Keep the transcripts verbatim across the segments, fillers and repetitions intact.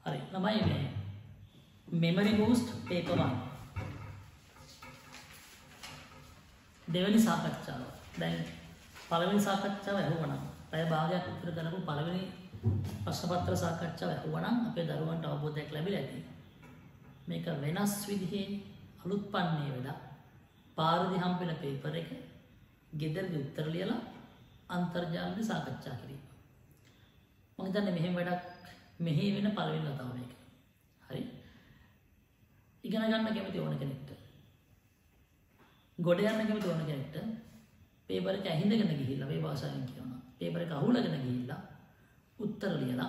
හරි ළමයි මේ memory boost paper one දෙවෙනි සාකච්ඡාව දැන් පළවෙනි සාකච්ඡාව ඇහුවනම් පැය භාගයක් විතර ගනපු පළවෙනි ප්‍රශ්න පත්‍ර සාකච්ඡාව ඇහුවනම් අපේ දරුවන්ට අවබෝධයක් ලැබිලා ඇති මේක වෙනස් විදිහේ අලුත් පන්නේ වෙලා පාරදී හම්බෙන පේපර් එක ගෙදරදී උත්තර ලියලා අන්තර්ජාලයෙන් සාකච්ඡා කිරීම මම හිතන්නේ මෙහෙම වැඩක් මෙහි වෙන පළවෙනි වතාව මේක හරි ඉගෙන ගන්න කැමති ඕන කෙනෙක්ට ගොඩ යන්න කැමති ඕන කෙනෙක්ට පේපර් එක ඇහිඳගෙන ගිහිල්ලා මේ භාෂාවෙන් කියනවා පේපර් එක අහුලගෙන ගිහිල්ලා උත්තර ලියලා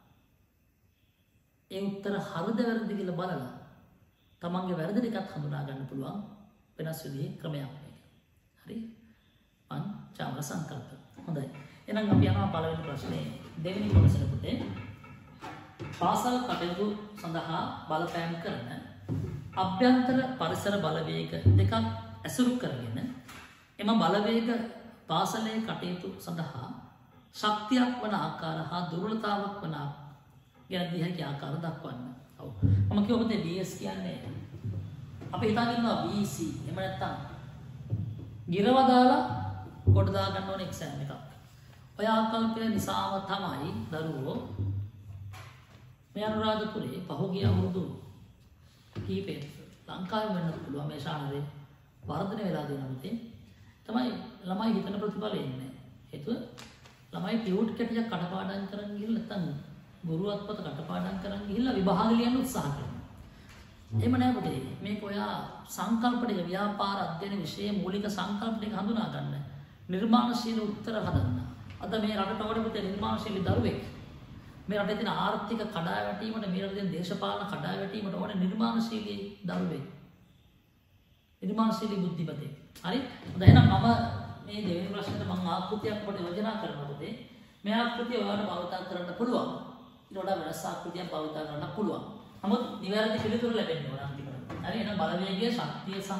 ඒ උත්තර හරිද වැරදිද කියලා බලලා තමන්ගේ වැරදි ටිකක් හඳුනා ගන්න පුළුවන් වෙනස් විදිහේ ක්‍රමයක් මේක. හරි? මං චාමර සංකල්ප. හොඳයි. එහෙනම් අපි යනවා පළවෙනි ප්‍රශ්නේ දෙවෙනි කොටසට පුතේ. පාසල් කටයුතු සඳහා බලපෑම් කරන අභ්‍යන්තර පරිසර බලවේග දෙකක් ඇසුරු කරගෙන එම බලවේග පාසලේ කටයුතු සඳහා ශක්තියක් වන ආකාර හා දුර්වලතාවක් වන ගැන දී හැකි ආකාර දක්වන්න. ඔව්. මම කිව්ව පුතේ ඩී එස් කියන්නේ අපි හිතාගෙන ඉන්නවා බී සී එහෙම නැත්නම් ගිරව දාලා කොට දා ගන්න ඕන එක්සෑම් එකක්. ඔය ආකල්පය නිසාම තමයි දරුවෝ මේ අනුරාධපුරේ පහුගිය අවුරුදු කීපෙක ලංකාවේ වෙන්න පුළුවන් මේ ශානරේ වර්ධනය වෙලා දෙනවා පුතේ. තමයි ළමයි හිතන ප්‍රතිඵල එන්නේ. හේතුව ළමයි ටියුට් කැටියක් කටපාඩම් කරන් ගිහලා නැත්නම් ගුරුවත් පොත කටපාඩම් කරන් ගිහිල්ලා විභාග ලියන්න උත්සාහ කරනවා. එහෙම නෑ පුතේ. මේක ඔයා සංකල්පණික ව්‍යාපාර අධ්‍යයන විෂයේ මූලික සංකල්පණික හඳුනා ගන්න. නිර්මාණශීලී උත්තර හදන්න. අද මේ රටට වඩා පුතේ නිර්මාණශීලී දරුවෙක්. මේ රටේ තියෙන ආර්ථික කඩාවැටීමට මේ රටේ තියෙන දේශපාලන කඩාවැටීමට වඩා නිර්මාණශීලී දරුවෙක්. නිර්මාණශීලී බුද්ධිමතෙක්. හරි? හොඳයි එහෙනම් මම මේ දෙවෙනි ප්‍රශ්නෙට මම ආකෘතියක් ඔබට යෝජනා කරනවා පුතේ. මේ ආකෘතිය ඔයාලට භාවිත කරන්න පුළුවන්. ඊට වඩා වෙනස් ආකෘතියක් භාවිත කරන්න පුළුවන්. නමුත් නිවැරදි පිළිතුර ලැබෙන්න ඕන අන්තිමට. හරි එහෙනම් බලවේගයේ ශක්තිය සහ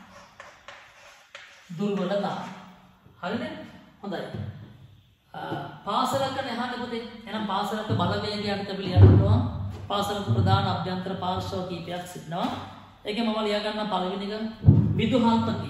දුර්වලතාව. හරිද? හොඳයි. පාසලක නැහන පුතේ. එහෙනම් පාසලක බලවේගයක් අපි ලියන්න පුළුවන්. පාසලක ප්‍රධාන අභ්‍යන්තර පාර්ශ්ව කීපයක් සිටිනවා. ඒකේ මම ලියා ගන්න පළවෙනි එක විදුහල්පති.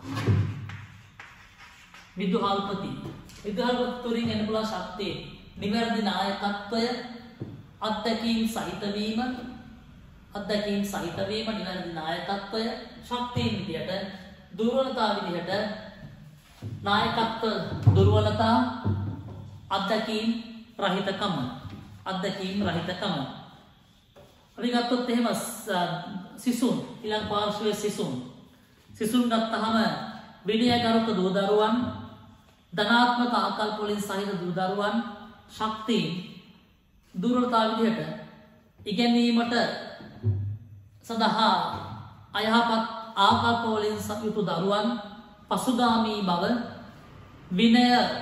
විදුහල්පති. විදුහල්පති තුලින් එන පුළුවන් ශක්තිය නිවැරදි නායකත්වය අත්දැකීම් සහිත වීම අත්දැකීම් සහිත වීම නිවැරදි නායකත්වය ශක්තියින් විදියට දුර්වලතාව විදියට නායකත්ව දුර්වලතා අත්දැකීම් රහිතකම අත්දැකීම් රහිතකම අපි ගත්තොත් එහෙම සිසුන් ඊළඟ පාර්ශ්වයේ සිසුන් සිසුන් ගත්තහම විනයගරුක දූ දරුවන් ධනාත්මක ආකල්ප වලින් සහිත දූ දරුවන් ශක්තියින් දුර්වලතාව විදිහට ඉගෙනීමට සඳහා අයහපත් ආකල්ප වලින් යුතු දරුවන් පසුගාමී බව විනය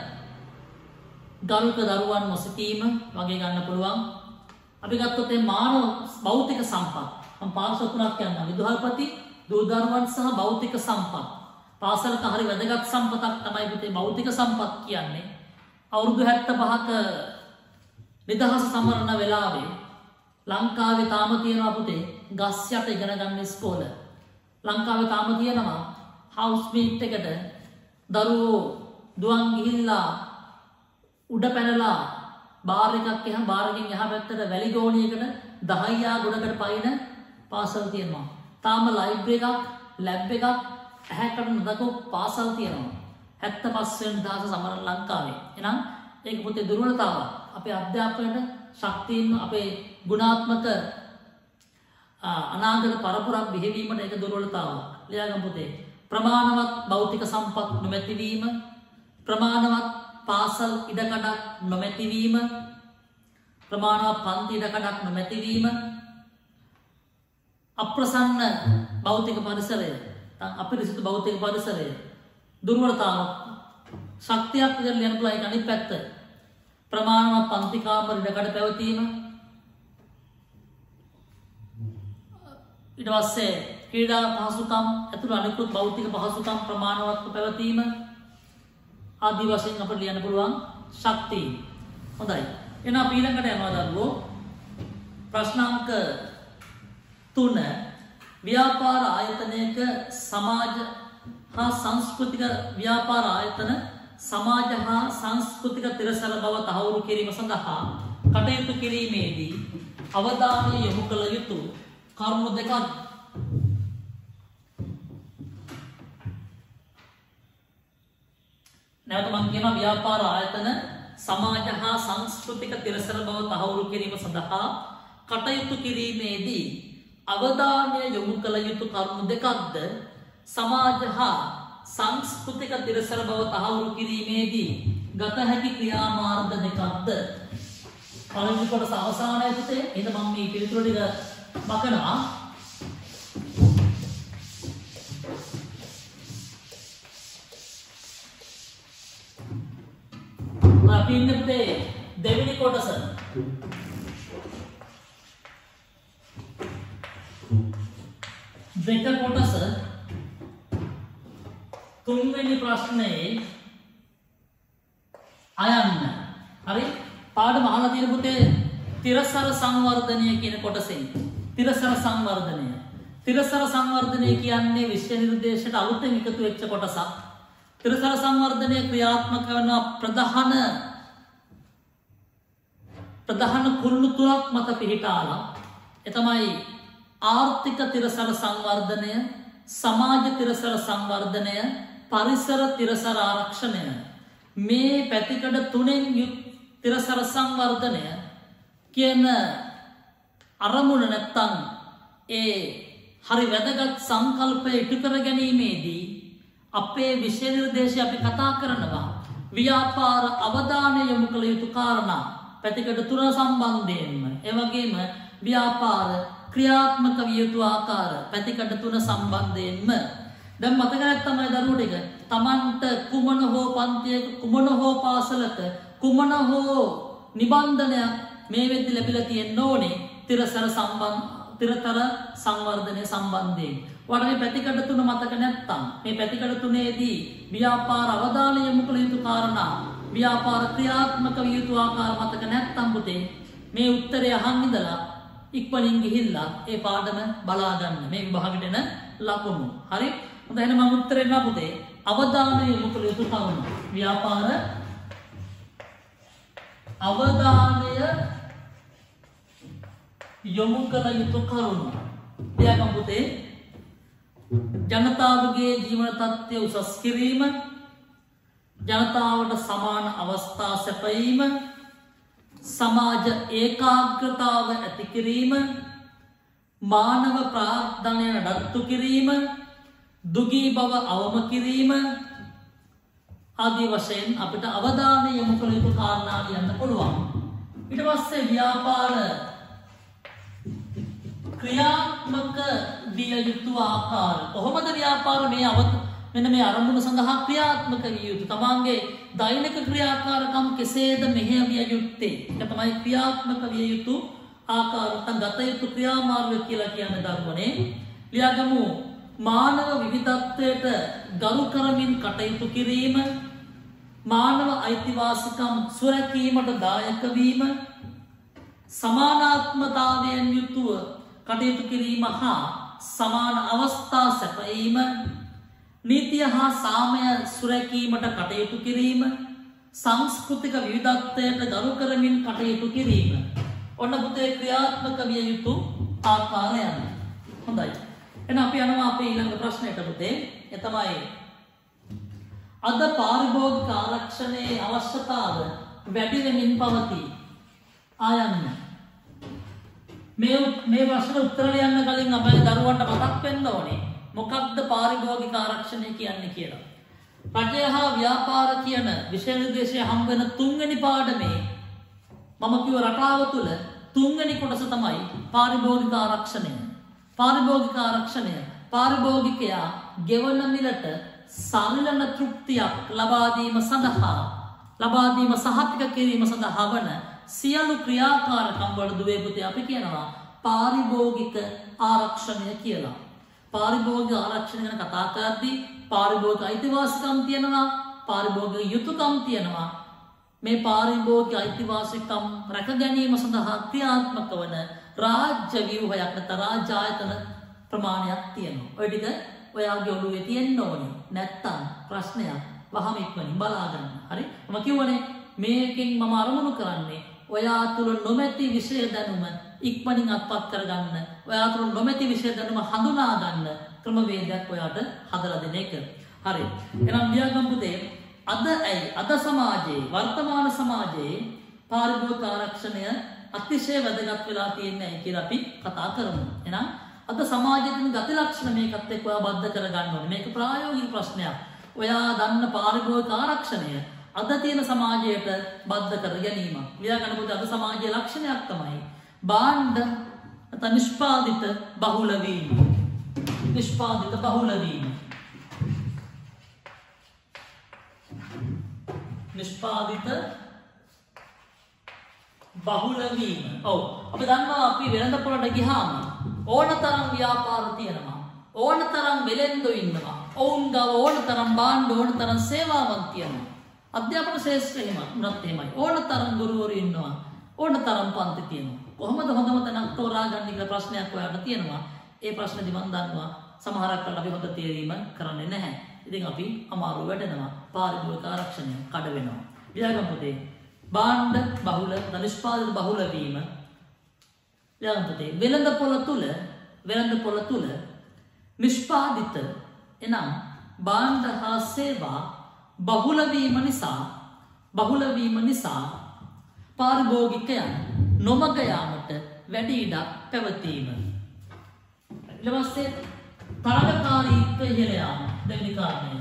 ගරුක දරුවන් නොසිතීම වගේ ගන්න පුළුවන්. අපි ගත්තොත් මේ මානව භෞතික සම්පත් මම පාර්ශ්ව තුනක් කියන්නම්. විදුහල්පති දූ දරුවන් සහ භෞතික සම්පත්. පාසලක හරි වැදගත් සම්පතක් තමයි පුතේ භෞතික සම්පත් කියන්නේ. අවුරුදු හැත්තෑ පහක නිදහස සමරන වෙලාවේ ලංකාවේ තාම තියෙනවා පුතේ ගස් යට ඉගෙන ගන්න ඉස්කෝල. ලංකාවේ තාම තියෙනවා හවුස් මීට් එකට දරුවෝ දුවන් ගිහිල්ලා උඩ පැනලා බාර් එකක් එහා බාර් එකෙන් එහා පැත්තට වැලි ගෝණියකට දහයියා ගොඩකට පයින් පාසල් තියෙනවා. තාම ලයිබ්‍රරි එකක් ලැබ් එකක් ඇහැකට නොදකපු පාසල් තියෙනවා. හැත්තෑ පහ වෙනි දහස සමරන ලංකාවේ. එහෙනම් ඒක පුතේ දුර්වලතාවක්. අපේ අධ්‍යාපනයට ශක්තියින් අපේ ගුණාත්මක අනාගත පරපුරක් බිහිවීමට ඒක දුර්වලතාවක්. ලියාගන්න පුතේ. ප්‍රමාණවත් භෞතික සම්පත් නොමැතිවීම, ප්‍රමාණවත් පාසල් ඉඩකඩක් නොමැතිවීම, ප්‍රමාණවත් පන්ති ඉඩකඩක් නොමැතිවීම, අප්‍රසන්න භෞතික පරිසරය, අපිරිසිදු භෞතික පරිසරය දුර්වලතාවක්. ශක්තියක් විදිහට ලියන්න පුළුවන් ඒක අනිත් පැත්ත. ප්‍රමාණවත් පන්ති කාමර ඉඩකඩ පැවතීම ඊට පස්සේ ක්‍රීඩා පහසුකම් ඇතුළු අනිකුත් භෞතික පහසුකම් ප්‍රමාණවත්ව පැවතීම ආදී වශයෙන් අපිට ලියන්න පුළුවන් ශක්තිය. හොඳයි. එහෙනම් අපි ඊළඟට යනවා දරුවෝ ප්‍රශ්නාංක තුන ව්‍යාපාර ආයතනයක සමාජ හා සංස්කෘතික ව්‍යාපාර ආයතන සමාජ හා සංස්කෘතික තිරසර බව තහවුරු කිරීම සඳහා කටයුතු කිරීමේදී අවධානය යොමු කළ යුතු කරුණු දෙකක්. නැවත මම කියනවා ව්‍යාපාර ආයතන සමාජ හා සංස්කෘතික තිරසර බව තහවුරු කිරීම සඳහා කටයුතු කිරීමේදී අවධානය යොමු කළ යුතු කරුණු දෙකක්ද සමාජ හා සංස්කෘතික තිරසර බව තහවුරු කිරීමේදී ගත හැකි ක්‍රියාමාර්ග දෙකක්ද? පළවෙනි කොටස අවසානයේ පුතේ එහෙනම් මම මේ පිළිතුරු ටික මකනවා. අපි ඉන්නේ පුතේ දෙවෙනි කොටස. දෙක කොටස තුන්වෙනි ප්‍රශ්නේ අයන්න. හරි? පාඩම අහලා තියෙන පුතේ තිරසර සංවර්ධනය කියන කොටසෙන්. තිරසර සංවර්ධනය. තිරසර සංවර්ධනය කියන්නේ විෂය නිර්දේශයට අලුතෙන් එකතු වෙච්ච කොටසක්. තිරසර සංවර්ධනය ක්‍රියාත්මක වන ප්‍රධාන ප්‍රධාන කුරුණු තුනක් මත පිහිටාලා ඒ තමයි ආර්ථික තිරසර සංවර්ධනය, සමාජ තිරසර සංවර්ධනය, පරිසර තිරසර ආරක්ෂණය. මේ පැතිකඩ තුනෙන් යුත් තිරසර සංවර්ධනය කියන අරමුණ නැත්තම් ඒ හරි වැදගත් සංකල්පය ඉටු කර ගැනීමේදී අපේ විෂය නිර්දේශය අපි කතා කරනවා ව්‍යාපාර අවධානය යොමු කළ යුතු කාරණා පැතිකඩ තුන සම්බන්ධයෙන්ම. ඒ වගේම ව්‍යාපාර ක්‍රියාත්මක විය යුතු ආකාර පැතිකඩ තුන සම්බන්ධයෙන්ම. දැන් මතක නැත්නම් අය දරුවෝ ටික Tamanට කුමන හෝ පන්තියක කුමන හෝ පාසලක කුමන හෝ නිබන්ධනයක් මේ වෙද්දි ලැබිලා තියෙන්න ඕනේ තිරසර සම්බන්ධ තිරතර සංවර්ධනය සම්බන්ධයෙන්. ඔයාලට මේ පැතිකඩ තුන මතක නැත්නම් මේ පැතිකඩ තුනේදී ව්‍යාපාර අවධානය යොමු කළ යුතු කාරණා ව්‍යාපාර ක්‍රියාත්මක විය යුතු ආකාර මතක නැත්නම් පුතේ මේ උත්තරය අහන් ඉඳලා ඉක්මනින් ගිහිල්ලා ඒ පාඩම බලා ගන්න. මේ විභාගෙට එන ලකුණු. හරි? හොඳයි එහෙනම් මම උත්තරේ දෙන්න පුතේ. අවධානය යොමු කළ යුතු කරුණු. ව්‍යාපාර අවධානය යොමු කළ යුතු කරුණු. එයාගම් පුතේ ජනතාවගේ ජීවන තත්ත්වය උසස් කිරීම, ජනතාවට සමාන අවස්ථා සැපයීම, සමාජ ඒකාග්‍රතාව ඇති කිරීම, මානව ප්‍රාර්ථනය නඩත්තු කිරීම, දුගී බව අවම කිරීම ආදී වශයෙන් අපිට අවධානය යොමු කළ යුතු කාරණා කියන්න පුළුවන්. ඊට පස්සේ ව්‍යාපාර ක්‍රියාත්මක විය යුතු ආකාර. කොහොමද ව්‍යාපාර මේ අවත මෙන්න මේ අරමුණ සඳහා ක්‍රියාත්මක විය යුතු? තමන්ගේ දෛනික ක්‍රියාකාරකම් කෙසේද මෙහෙයවිය යුත්තේ? ඒක තමයි ක්‍රියාත්මක විය යුතු ආකාර. නැත්නම් ගත යුතු ක්‍රියාමාර්ග කියලා කියන්නේ ධර්මනේ. ලියාගමු මානව විවිධත්වයට ගරු කරමින් කටයුතු කිරීම, මානව අයිතිවාසිකම් සුරැකීමට දායක වීම, සමානාත්මතාවයෙන් යුතුව කටයුතු කිරීම හා සමාන අවස්ථා සැපයීම, නීතිය හා සාමය සුරැකීමට කටයුතු කිරීම, සංස්කෘතික විවිධත්වයට ගරු කරමින් කටයුතු කිරීම. ඔන්න පුතේ ක්‍රියාත්මක විය යුතු ආකාරයන්. හොඳයි. එහෙනම් අපි යනවා අපේ ඊළඟ ප්‍රශ්නයට පුතේ. ඒ තමයි අද පාරිභෝගික ආරක්ෂණයේ අවශ්‍යතාව වැඩි වෙමින් පවතී. ආයන්න මේ මේ ප්‍රශ්න උත්තර ලියන්න කලින් අපේ දරුවන්ට මතක් වෙන්න ඕනේ මොකක්ද පාරිභෝගික ආරක්ෂණය කියන්නේ කියලා. රජය හා ව්‍යාපාර කියන විෂය නිර්දේශය හම්බ වෙන තුන්වෙනි පාඩමේ මම කිව්ව රටාව තුල තුන්වෙනි කොටස තමයි පාරිභෝගික ආරක්ෂණය. පාරිභෝගික ආරක්ෂණය පාරිභෝගිකයා ගෙවන මිලට සරිලන තෘප්තියක් ලබා දීම සඳහා ලබා දීම සහතික කිරීම සඳහා වන සියලු ක්‍රියාකාරකම් වලට දුවේ පුතේ අපි කියනවා පාරිභෝගික ආරක්ෂණය කියලා. පාරිභෝගික ආරක්ෂණය ගැන කතා කරද්දී පාරිභෝගික අයිතිවාසිකම් තියෙනවා, පාරිභෝගික යුතුයකම් තියෙනවා. මේ පාරිභෝගික අයිතිවාසිකම් රැක ගැනීම සඳහා ක්‍රියාත්මක වන රාජ්‍ය ව්‍යුහයක් නැත්නම් රාජ්‍ය ආයතන ප්‍රමාණයක් තියෙනවා. ඔය ටික ඔයාගේ ඔළුවේ තියෙන්න ඕනේ. නැත්තම් ප්‍රශ්නයක් වහම ඉක්මනින් බලා ගන්න. හරි? මම කියවනේ මේකෙන් මම අරමුණු කරන්නේ ඔයා තුල නොමැති විෂය දැනුම ඉක්මනින් අත්පත් කරගන්න. ඔයා තුල නොමැති විෂය දැනුම හඳුනා ගන්න ක්‍රමවේදයක් ඔයාට හදලා දෙන එක. හරි. එහෙනම් ලියාගමු පුතේ අද ඇයි අද සමාජයේ වර්තමාන සමාජයේ පාරිභෝගික ආරක්ෂණය අතිශය වැදගත් වෙලා තියෙන්නේ කියලා අපි කතා කරමු. එහෙනම් අද සමාජයේ තියෙන ගති ලක්ෂණ මේකත් එක්ක ඔයා බද්ධ කරගන්න ඕනේ. මේක ප්‍රායෝගික ප්‍රශ්නයක්. ඔයා දන්න පාරිභෝගික ආරක්ෂණය අද තියෙන සමාජයට බද්ධ කර ගැනීම. ලියා ගන්න පුතේ අද සමාජයේ ලක්ෂණයක් තමයි භාණ්ඩ නැත්නම් නිෂ්පාදිත බහුල වීම. නිෂ්පාදිත බහුල වීම. නිෂ්පාදිත බහුල වීම. ඔව්. අපි දන්නවා අපි වෙළඳපොළට ගියාම ඕනතරම් ව්‍යාපාර තියෙනවා. ඕනතරම් වෙළෙන්දෝ ඉන්නවා. ඔවුන් ගාව ඕනතරම් භාණ්ඩ ඕනතරම් සේවාවන් තියෙනවා. අධ්‍යාපන ශාස්ත්‍රය එහෙම උනත් එහෙමයි. ඕනතරම් ගුරුවරු ඉන්නවා. ඕනතරම් පන්ති තියෙනවා. කොහොමද හොඳම තැනක් තෝරා ගන්න කියලා ප්‍රශ්නයක් ඔයාලට තියෙනවා. ඒ ප්‍රශ්නේදී මම දන්නවා සමහරක් වෙලාවට අපි හොඳ තේරීම කරන්නේ නැහැ. ඉතින් අපි අමාරු වැටෙනවා. පාරිභෝගික ආරක්ෂණය කඩ වෙනවා. ලියාගමු පුතේ. භාණ්ඩ බහුල නිෂ්පාදිත බහුල වීම. ලියාගමු පුතේ. වෙළඳපොළ තුල වෙළඳපොළ තුල නිෂ්පාදිත එනම් භාණ්ඩ හා සේවා බහුල වීම නිසා බහුල වීම නිසා පාරිභෝගිකයන් නොමග යාමට වැඩි ඉඩක් පැවතීම. ඊට පස්සේ තරගකාරීත්වය ඉහළ යාම දෙවෙනි කාරණය.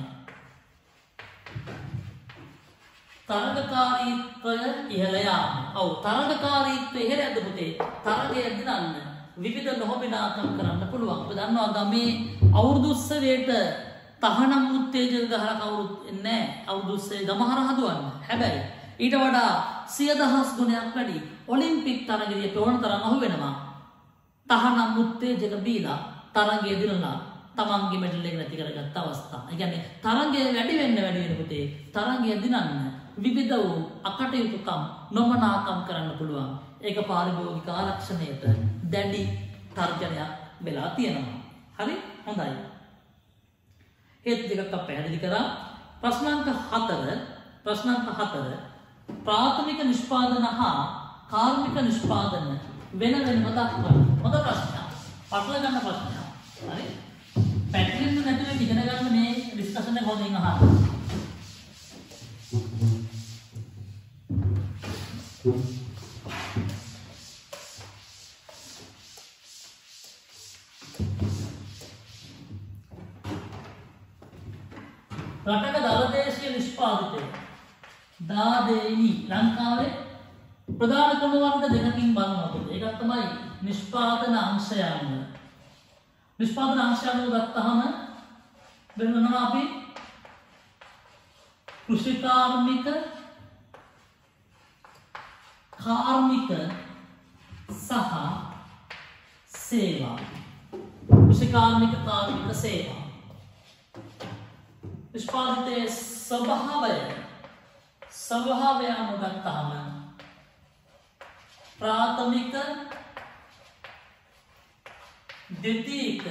තරගකාරීත්වය ඉහළ යාම. ඔව් තරගකාරීත්වය ඉහළ යද්දී පුතේ තරගය දිනන්න විවිධ නොහොබිනාකම් කරන්න පුළුවන්. අපි දන්නවා ගමේ අවුරුදු උත්සවයට තහනම් උත්තේජක ගහලා කවුරුත් එන්නේ නැහැ. අවුරුදු උත්සවයේ ගම හරහා දුවන්න. හැබැයි ඊට වඩා සිය දහස් ගුණයක් වැඩි ඔලිම්පික් තරගයේදී ප්‍රවණ තරම් අහු වෙනවා. තහනම් උත්තේජක බීලා තරගයේ දිනලා තමන්ගේ මෙඩල් එක නැති කරගත්ත අවස්ථා. ඒ කියන්නේ තරගය වැඩි වෙන්න වැඩි වෙන පුතේ තරගය දිනන්න විවිධ වූ අකටයුතුකම් නොමනාකම් කරන්න පුළුවන්. ඒක පාරිභෝගික ආරක්ෂණයට දැඩි තර්ජනයක් වෙලා තියෙනවා. හරි? හොඳයි. හේතු දෙකක් අපි පැහැදිලි කරා. ප්‍රශ්නාංක හතර ප්‍රශ්නාංක හතර ප්‍රාථමික නිෂ්පාදන හා කාර්මික නිෂ්පාදන වෙන වෙනම දක්වන්න. හොඳ ප්‍රශ්නයක්. පටල ගන්න ප්‍රශ්නයක්. හරි? පැටලින් නැතිව ඉගෙන ගන්න මේ ඩිස්කෂන් එක හොඳින් අහන්න. රටක දලදේශීය නිෂ්පාදිතය දාදේනි ලංකාවේ ප්‍රධාන ක්‍රම වර්ග දෙකකින් බලනවා. ඒකක් තමයි නිෂ්පාදන අංශයන්. නිෂ්පාදන අංශයන් ගත්තාම වෙනවා අපි කෘෂි කාර්මික කාර්මික සහ සේවා. කෘෂි කාර්මික කාර්මික සේවා නිෂ්පාදිතයේ ස්වභාවය ස්වභාවය අනුගත්තාම ප්‍රාථමික ද්විතීයික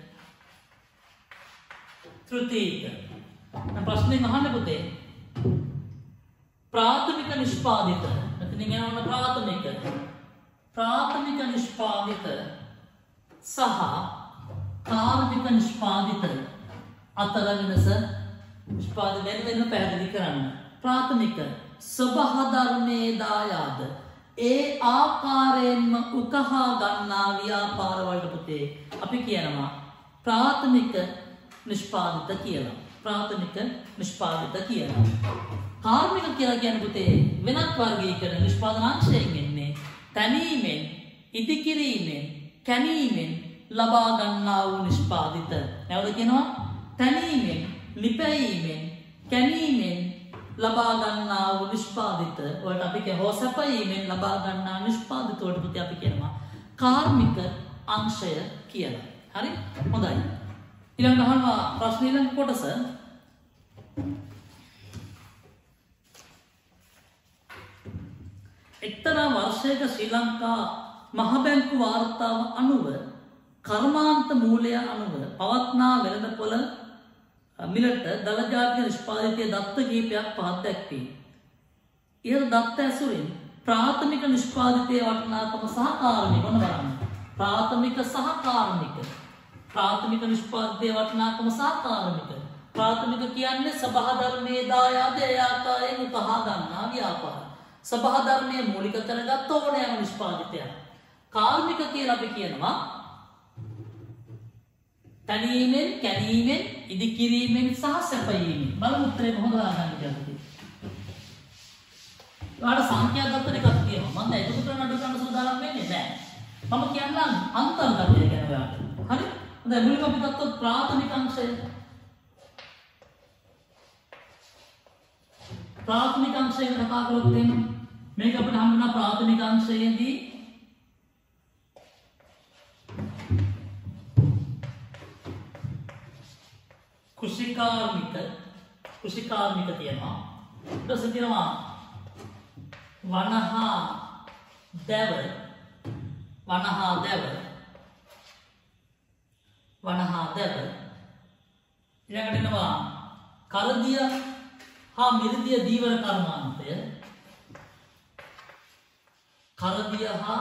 තෘතීයික. ප්‍රශ්නේ අහන්න පුතේ. ප්‍රාථමික නිෂ්පාදිත එතනින් යනවා ප්‍රාථමික ප්‍රාථමික නිෂ්පාදිත සහ කාර්මික නිෂ්පාදිත අතර වෙනස නිෂ්පාදනය වෙන පැහැදිලි කරන්න. ප්‍රාථමික ස්වභාව ධර්මයේ දායාද ඒ ආකාරයෙන්ම උකහා ගන්නා ව්‍යාපාර වලට පුතේ අපි කියනවා ප්‍රාථමික නිෂ්පාදිත කියලා. ප්‍රාථමික නිෂ්පාදිත කියලා. කාර්මික කියලා කියන්නේ පුතේ වෙනත් වර්ගීකරණ නිෂ්පාදනාංශයෙන් එන්නේ තනීමෙන් ඉදිකිරීමෙන් කැණීමෙන් ලබා ගන්නා වූ නිෂ්පාදිත. නැවත කියනවා තනීමෙන් ලිපැයීමෙන් කැණීමෙන් ලබා ගන්නා වූ නිෂ්පාදිත වලට අපි කියන හොසපීමෙන් ලබා ගන්නා නිෂ්පාදිත වලට පුතේ අපි කියනවා කාර්මික අංශය කියලා. හරි? හොඳයි. ඊළඟට අහනවා ප්‍රශ්න ඊළඟ කොටස. එක්තරා වර්ෂයක ශ්‍රී ලංකා මහ බැංකු වාර්තාව අනුව කර්මාන්ත මූලය අනුව පවත්නා වෙළඳපොළ මිලට දළ ජාතික නිෂ්පාදිතය දත්ත කීපයක් පහත් දැක්වේ. ඉහත දත්ත ඇසුරින් ප්‍රාථමික නිෂ්පාදිතය වටිනාකම සහ කාර්මික වන බලන්න. ප්‍රාථමික සහ කාර්මික. ප්‍රාථමික නිෂ්පාදිතය වටිනාකම සහ කාර්මික. ප්‍රාථමික කියන්නේ සභාධර්මයේ දායාද ඒ ආකාරයෙන් උකහා ගන්නා ව්‍යාපාර. සභාධර්මයේ මූලික කරගත් ඕනෑම නිෂ්පාදිතයක්. කාර්මික කියලා අපි කියනවා තනීමෙන්, කැනීමෙන්, ඉදිකිරීමෙන් සහ සැපයීමෙන්. බලමු උත්තරේ කොහොමද දාගන්න කියලා. ඔයාලට සංඛ්‍යා දත්තර එකක් තියෙනවා. මම දැන් ඒක උත්තර නඩු කරන්න සූදානම් වෙන්නේ නැහැ. මම කියන්නම් අන්තර්ගතය ගැන ඔයාලට. හරි? දැන් මුලින්ම අපි ගත්තොත් ප්‍රාථමික අංශය. ප්‍රාථමික අංශය ගැන කතා කළොත් එහෙම මේක අපිට හම්බ වෙන ප්‍රාථමික අංශයේදී කුෂිකාර්මික කුෂිකාර්මික තියෙනවා. ඊට පස්සේ තියෙනවා වනහා දැව වනහා දැව වනහා දැව ඊළඟට එනවා කලදිය හා මිරිදිය දීවර කර්මාන්තය. කලදිය හා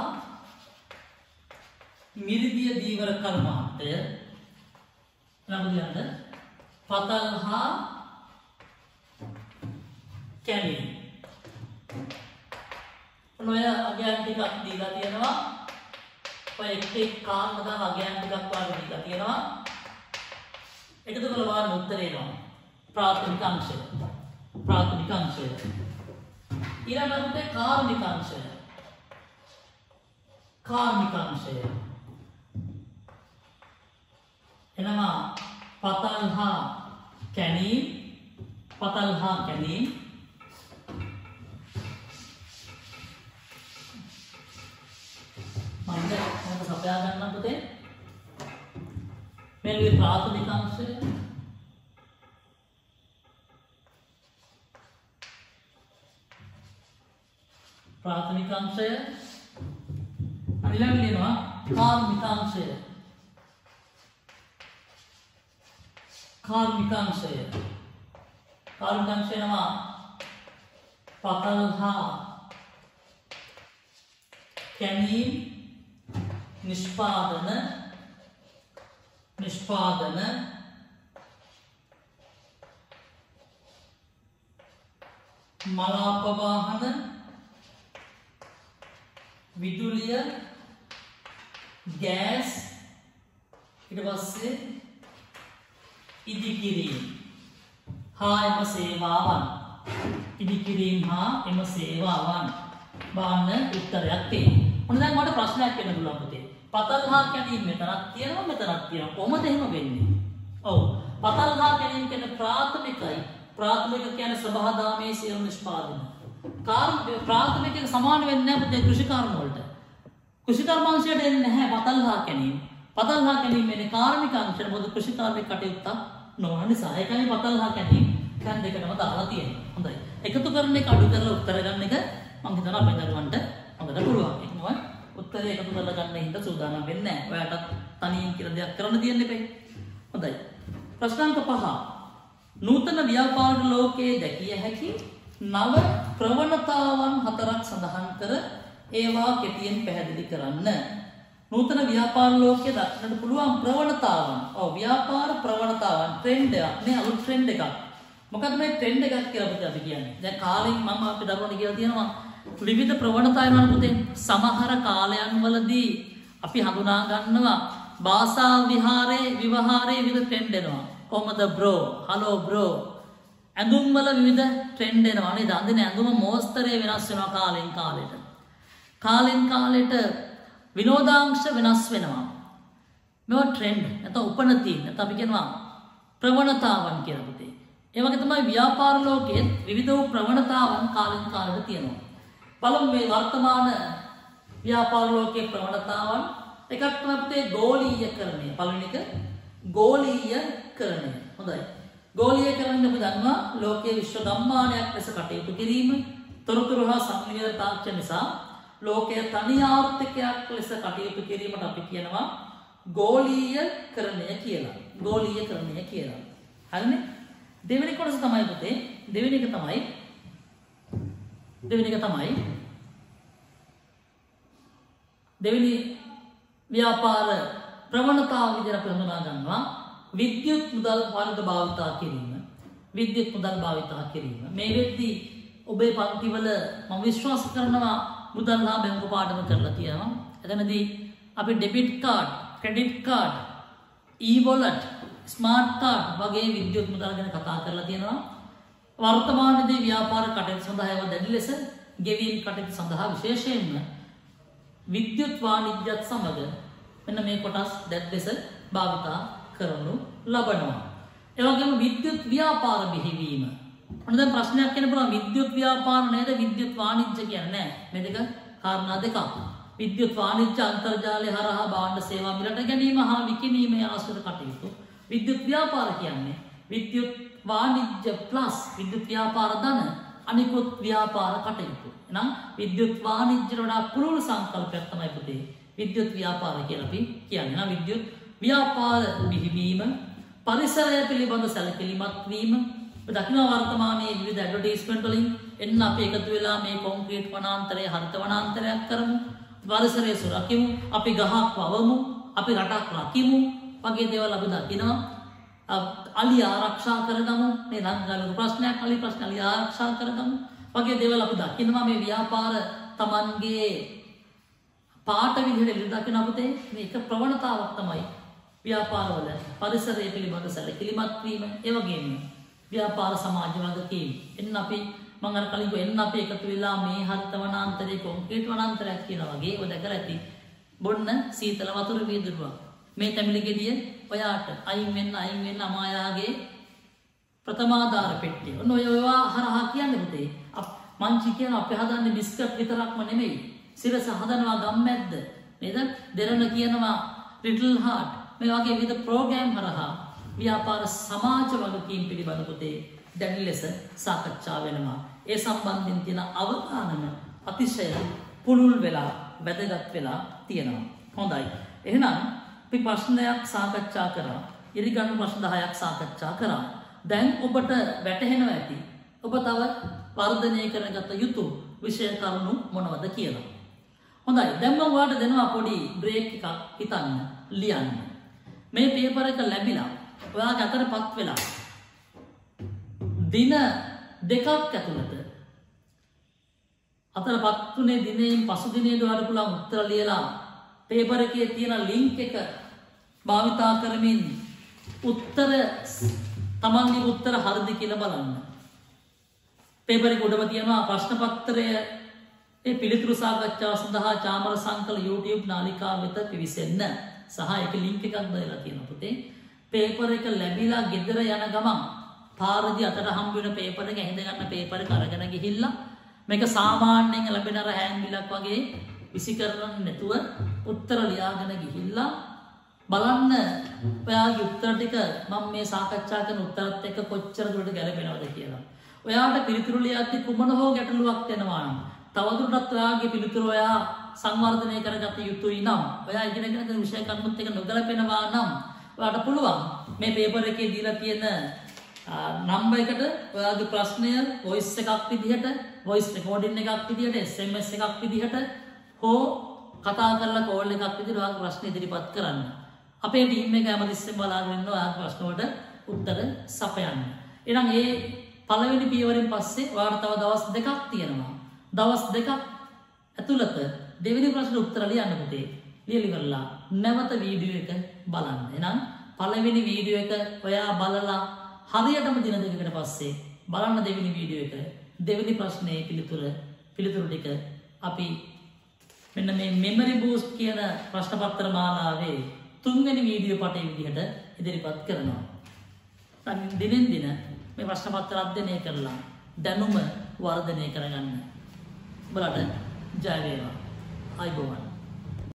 මිරිදිය දීවර කර්මාන්තය. ඊළඟට පතල් හා කැලී. ඔය අගයන් ටිකක් දීලා තියෙනවා. ඔය එක් එක් කාරණා දාන අගයන් ටිකක් වගේ දීලා තියෙනවා. එකතු කරලා බලන්න උත්තරේ එනවා. ප්‍රාථමික අංශය. ප්‍රාථමික අංශය. ඊළඟට කාර්මික අංශය. කාර්මික අංශය. එනවා පතල් හා කැනීම්. පතල් හා කැනීම්. මම දැන් සපයා ගන්නම් පුතේ. මෙලුවේ ප්‍රාථමික අංශය. ප්‍රාථමික අංශය. ඊළඟට ලියනවා කාර්මික අංශය. කාර්මික අංශය. කාර්මික අංශය නවා පතල් හා කැනීම් නිෂ්පාදන නිෂ්පාදන මලාප වාහන විදුලිය ගෑස් ඊට පස්සේ ඉදිකිරීම හා එම සේවාවන්. ඉදිකිරීම හා එම සේවාවන් බාන්න උත්තරයක් තියෙනවා. ඔන්න දැන් මට ප්‍රශ්නයක් වෙන්න පුළුවන් පුතේ. පතල් හා කැනීම් මෙතනක් තියෙනවා මෙතනක් තියෙනවා. කොහොමද එහෙම වෙන්නේ? ඔව්. පතල් හා කැනීම් කියන්නේ ප්‍රාථමිකයි. ප්‍රාථමික කියන්නේ සභාදාමයේ සියලු නිෂ්පාදන. කාර්මික ප්‍රාථමිකයට සමාන වෙන්නේ නැහැ පුතේ කෘෂිකර්ම වලට. කෘෂිකර්ම අංශයට එන්නේ නැහැ පතල් හා කැනීම්. පතල් හා කැනීම් වෙන්නේ කාර්මික අංශයට. මොකද කෘෂිකාර්මික කටයුත්ත නොවන නිසා. ඒකයි පතල් හා කැනීම් දැන් දෙකටම දාලා තියෙන්නේ. හොඳයි. එකතු කරන එක අඩු කරලා උත්තර ගන්න එක මම හිතනවා අපේ දරුවන්ට හොඳට පුළුවන්. ඒකම උත්තරේ එකතු කරලා ගන්න හින්දා සූදානම් වෙන්නේ නැහැ. ඔයාලට තනියෙන් කියලා දෙයක් කරන්න දෙන්න එපා. හොඳයි. ප්‍රශ්නාංක පහ. නූතන ව්‍යාපාර ලෝකයේ දැකිය හැකි නව ප්‍රවණතාවන් හතරක් සඳහන් කර ඒවා කෙටියෙන් පැහැදිලි කරන්න. නූතන ව්‍යාපාර ලෝකයේ දක්නට පුළුවන් ප්‍රවණතාවන්. ඔව් ව්‍යාපාර ප්‍රවණතාවන් ට්‍රෙන්ඩ් එකක් නේ අලුත් ට්‍රෙන්ඩ් එකක්. මොකක්ද මේ ට්‍රෙන්ඩ් එකක් කියලා අපි කියන්නේ? දැන් කාලෙන් මම අපේ දරුවන්ට කියලා තියෙනවා විවිධ ප්‍රවණතාවන් වල පුතේ සමහර කාලයන් වලදී අපි හඳුනා ගන්නවා භාෂා විහාරයේ විවහාරයේ විවිධ ට්‍රෙන්ඩ් එනවා. කොහමද බ්‍රෝ? Hello bro. ඇඳුම් වල විවිධ ට්‍රෙන්ඩ් එනවා නේද? අඳින ඇඳුම මෝස්තරේ වෙනස් වෙනවා කාලෙන් කාලෙට. කාලෙන් කාලෙට විනෝදාංශ වෙනස් වෙනවා. මේවා ට්‍රෙන්ඩ් නැත්නම් උපනති නැත්නම් අපි කියනවා ප්‍රවණතාවන් කියලා පුතේ. ඒ වගේ තමයි ව්‍යාපාර ලෝකයේ විවිධ වූ ප්‍රවණතාවන් කාලෙන් කාලෙට තියෙනවා. බලමු මේ වර්තමාන ව්‍යාපාර ලෝකයේ ප්‍රවණතාවන් එකක් තමයි පුතේ ගෝලීයකරණය. පළවෙනි එක ගෝලීයකරණය. හොඳයි. ගෝලීයකරණය අපි දන්නවා ලෝකයේ විශ්ව ගම්මානයක් ලෙස කටයුතු කිරීම, තොරතුරු හා සංනිවේදන තාක්ෂණ නිසා ලෝකයේ තනි ආර්ථිකයක් ලෙස කටයුතු කිරීමට අපි කියනවා ගෝලීයකරණය කියලා. ගෝලීයකරණය කියලා. හරිනේ? දෙවෙනි කොටස තමයි පුතේ දෙවෙනි එක තමයි දෙවෙනි එක තමයි දෙවෙනි ව්‍යාපාර ප්‍රවණතාව විදිහට අපි හඳුනා ගන්නවා විද්‍යුත් මුදල් වර්ධ භාවිතා කිරීම. විද්‍යුත් මුදල් භාවිතා කිරීම. මේ වෙද්දී ඔබේ පන්තිවල මම විශ්වාස කරනවා මුදල් හා බැංකු පාඩම කරලා තියෙනවා. එතනදී අපි debit card, credit card, e-wallet, smart card වගේ විද්‍යුත් මුදල් ගැන කතා කරලා තියෙනවා. වර්තමානයේදී ව්‍යාපාර කටයුතු සඳහා ඒවා දැඩි ලෙස ගෙවීම් කටයුතු සඳහා විශේෂයෙන්ම විද්‍යුත් වාණිජ්‍යත් සමග මෙන්න මේ කොටස් දැඩි ලෙස භාවිතා කරනු ලබනවා. ඒ වගේම විද්‍යුත් ව්‍යාපාර බිහිවීම. ඔන්න දැන් ප්‍රශ්නයක් එන්න පුළුවන් විද්‍යුත් ව්‍යාපාර නේද විද්‍යුත් වාණිජ්‍ය කියන්නේ නැහැ. මේ දෙක කාරණා දෙකක්. විද්‍යුත් වාණිජ්‍ය අන්තර්ජාලය හරහා භාණ්ඩ සේවා මිලට ගැනීම හා විකිණීමේ ආශ්‍රිත කටයුතු. විද්‍යුත් ව්‍යාපාර කියන්නේ විද්‍යුත් වාණිජ්‍ය ප්ලස් විද්‍යුත් ව්‍යාපාර ධන අනිකුත් ව්‍යාපාර කටයුතු. එහෙනම් විද්‍යුත් වාණිජ්‍යට වඩා පුළුල් සංකල්පයක් තමයි පුතේ විද්‍යුත් ව්‍යාපාර කියලා අපි කියන්නේ. එහෙනම් විද්‍යුත් ව්‍යාපාර බිහිවීම පරිසරය පිළිබඳ සැලකිලිමත් වීම දකින්න වර්තමානයේ විවිධ ඇඩ්වර්ටයිස්මන්ට් වලින් එන්න අපි එකතු වෙලා මේ කොන්ක්‍රීට් වනාන්තරය හරිත වනාන්තරයක් කරමු. පරිසරය සුරකිමු. අපි ගහක් වවමු. අපි රටක් රකිමු. වගේ දේවල් අපි දකිනවා. අලි ආරක්ෂා කරගමු. මේ ලංකාවේ ප්‍රශ්නයක් අලි ප්‍රශ්න අලි ආරක්ෂා කරගමු. වගේ දේවල් අපි දකිනවා. මේ ව්‍යාපාර Tamanගේ පාට විදිහට ඉඳ දකින අපතේ මේක ප්‍රවණතාවක් තමයි ව්‍යාපාරවල පරිසරය පිළිබඳ සැලකිලිමත් වීම. ඒ වගේම ව්‍යාපාර සමාජ වගකීම්. එන්න අපි මම අර කලින් එන්න අපි එකතු වෙලා මේ හරිත වනාන්තරයේ කොන්ක්‍රීට් වනාන්තරයක් කියන වගේ ඔය දැකලා ඇති. බොන්න සීතල වතුර වීදුරුවක්. මේ තැමිලි ගෙඩිය ඔයාට අයින් වෙන්න අයින් වෙන්න අමායාගේ ප්‍රථමාධාර පෙට්ටිය. ඔන්න ඔය ඔයවා හරහා කියන්නේ පුතේ. මංචි කියන අපි හදන්නේ බිස්කට් විතරක්ම නෙමෙයි. සිරස හදනවා ගම්මැද්ද. නේද? දෙරණ කියනවා ලිටල් හાર્ට්. මේ වගේ විවිධ ප්‍රෝග්‍රෑම් හරහා ව්‍යාපාර සමාජ වගකීම් පිළිබඳ පුතේ දැඩි ලෙස සාකච්ඡා වෙනවා. ඒ සම්බන්ධයෙන් තියෙන අවධානම අතිශය පුළුල් වෙලා වැදගත් වෙලා තියෙනවා. හොඳයි. එහෙනම් අපි ප්‍රශ්නයක් සාකච්ඡා කරා. ඉරිගන්න ප්‍රශ්න දහයක් සාකච්ඡා කරා. දැන් ඔබට වැටහෙනවා ඇති. ඔබ තව වර්ධනය කරගත යුතු විෂය කරුණු මොනවද කියලා. හොඳයි. දැන් මම ඔයාලට දෙනවා පොඩි බ්‍රේක් එකක් හිතන්න, ලියන්න. මේ පේපර් එක ලැබිලා ඔයාගේ අතටපත් වෙලා දින දෙකක් ඇතුළත අතරපත් තුනේ දිනෙන් පසු දිනේ ඔයාලට පුළුවන් උත්තර ලියලා පේපර් එකේ තියෙන ලින්ක් එක භාවිතා කරමින් උත්තර තමන්ගේ උත්තර හරිද කියලා බලන්න. පේපර් එක උඩම තියෙනවා ප්‍රශ්න පත්‍රය ඒ පිළිතුරු සාකච්ඡාව සඳහා චාමර සංකල YouTube නාලිකාව වෙත පිවිසෙන්න සහ ඒක ලින්ක් එකක් දාලා තියෙනවා පුතේ. පේපර් එක ලැබිලා ගෙදර යන ගමන් පාරදී අතට හම්බ වෙන පේපර් එක ඇඳ ගන්න පේපර් එක අරගෙන ගිහිල්ලා මේක සාමාන්‍යයෙන් ලැබෙන අර හෑන්ඩ් බිලක් වගේ විසි කරන්නේ නැතුව උත්තර ලියාගෙන ගිහිල්ලා බලන්න ඔයාගේ උත්තර ටික මම මේ සාකච්ඡා කරන උත්තරත් එක්ක කොච්චර දුරට ගැලපෙනවද කියලා. ඔයාට පිළිතුරු ලියද්දි කුමන හෝ ගැටලුවක් වෙනවා නම් තවදුරටත් ඔයාගේ පිළිතුරු ඔයා සංවර්ධනය කරගත යුතුයි නම් ඔයා ඉගෙනගෙන තියෙන විෂය කරුණුත් එක්ක නොගැලපෙනවා නම් ඔයාට පුළුවන් මේ පේපර් එකේ දීලා තියෙන නම්බර් එකට ඔයාගේ ප්‍රශ්නය වොයිස් එකක් විදිහට වොයිස් රෙකෝඩින් එකක් විදිහට එස් එම් එස් එකක් විදිහට හෝ කතා කරලා කෝල් එකක් විදිහට ඔයාගේ ප්‍රශ්න ඉදිරිපත් කරන්න. අපේ ටීම් එක හැමතිස්සෙම බලාගෙන ඉන්නවා ඔයාගේ ප්‍රශ්න වලට උත්තර සපයන්න. එහෙනම් මේ පළවෙනි පියවරෙන් පස්සේ ඔයාලට තව දවස් දෙකක් තියෙනවා. දවස් දෙකක් ඇතුළත දෙවෙනි ප්‍රශ්න උත්තර ලියන්න පුතේ. ලියලා ඉවරලා නැවත වීඩියෝ එක බලන්න. එහෙනම් පළවෙනි වීඩියෝ එක ඔයා බලලා හරියටම දින දෙකකට පස්සේ බලන්න දෙවෙනි වීඩියෝ එක. දෙවෙනි ප්‍රශ්නේ පිළිතුර පිළිතුරු ටික අපි මෙන්න මේ මෙමරි බූස්ට් කියන ප්‍රශ්න පත්‍ර මාලාවේ තුන්වෙනි වීඩියෝ පටේ විදිහට ඉදිරිපත් කරනවා. දිනෙන් දින මේ ප්‍රශ්න පත්‍ර අධ්‍යයනය කරලා දැනුම වර්ධනය කරගන්න. බලන්න ජය වේවා. ආයුබෝවන්.